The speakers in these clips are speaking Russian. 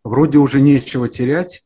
Вроде уже нечего терять.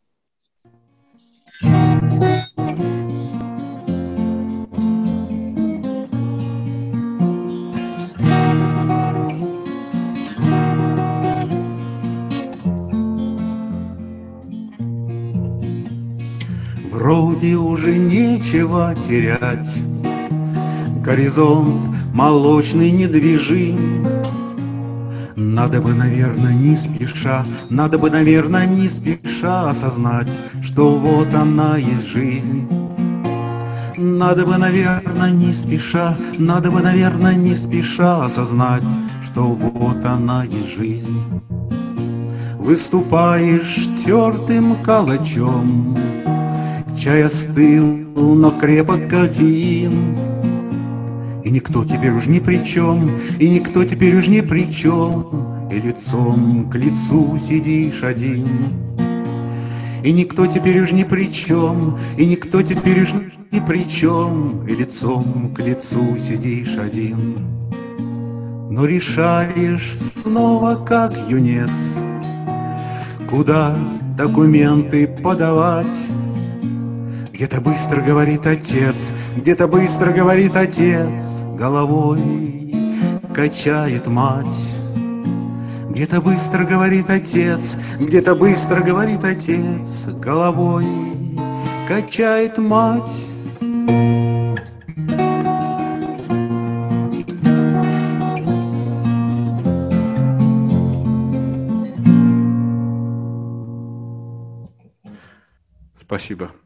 Вроде уже нечего терять. Горизонт молочный недвижим. Надо бы, наверное, не спеша, надо бы, наверное, не спеша осознать, что вот она есть жизнь. Надо бы, наверное, не спеша, надо бы, наверное, не спеша осознать, что вот она есть жизнь. Выступаешь тертым калачом, чай остыл, но крепок кофеин. И никто теперь уж ни при чем, и никто теперь уж ни при чем, и лицом к лицу сидишь один. И никто теперь уж ни при чем, и никто теперь уж ни при чем, и лицом к лицу сидишь один. Но решаешь снова, как юнец, куда документы подавать. Где-то быстро говорит отец, где-то быстро говорит отец, головой качает мать. Где-то быстро говорит отец, где-то быстро говорит отец, головой качает мать. Спасибо.